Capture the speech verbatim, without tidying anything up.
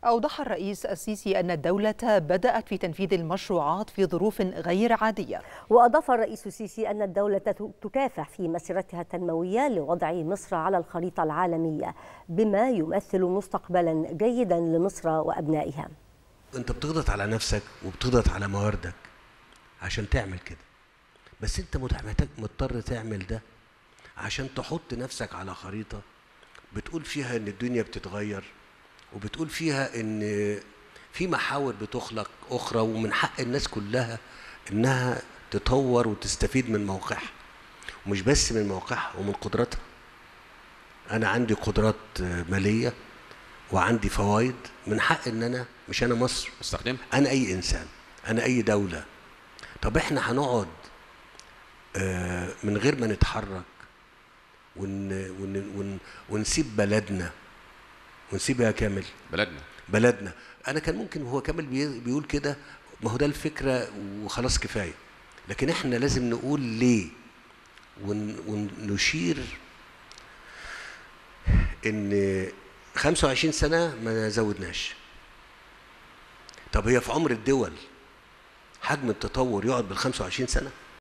أوضح الرئيس السيسي أن الدولة بدأت في تنفيذ المشروعات في ظروف غير عادية. وأضاف الرئيس السيسي أن الدولة تكافح في مسيرتها التنموية لوضع مصر على الخريطة العالمية بما يمثل مستقبلا جيدا لمصر وأبنائها. أنت بتضغط على نفسك وبتضغط على مواردك عشان تعمل كده، بس أنت محتاج مضطر تعمل ده عشان تحط نفسك على خريطة بتقول فيها إن الدنيا بتتغير، وبتقول فيها ان في محاور بتخلق اخرى، ومن حق الناس كلها انها تطور وتستفيد من موقعها، ومش بس من موقعها ومن قدراتها. انا عندي قدرات ماليه وعندي فوائد، من حق ان انا، مش انا مصر استخدمها، انا اي انسان، انا اي دوله. طب احنا هنقعد من غير ما نتحرك ون ون ون ونسيب بلدنا ونسيبها كامل؟ بلدنا بلدنا انا كان ممكن وهو كامل بيقول كده، ما هو ده الفكره وخلاص كفايه، لكن احنا لازم نقول ليه ون ونشير ان خمسة وعشرين سنه ما زودناش. طب هي في عمر الدول حجم التطور يقعد بال خمسة وعشرين سنه؟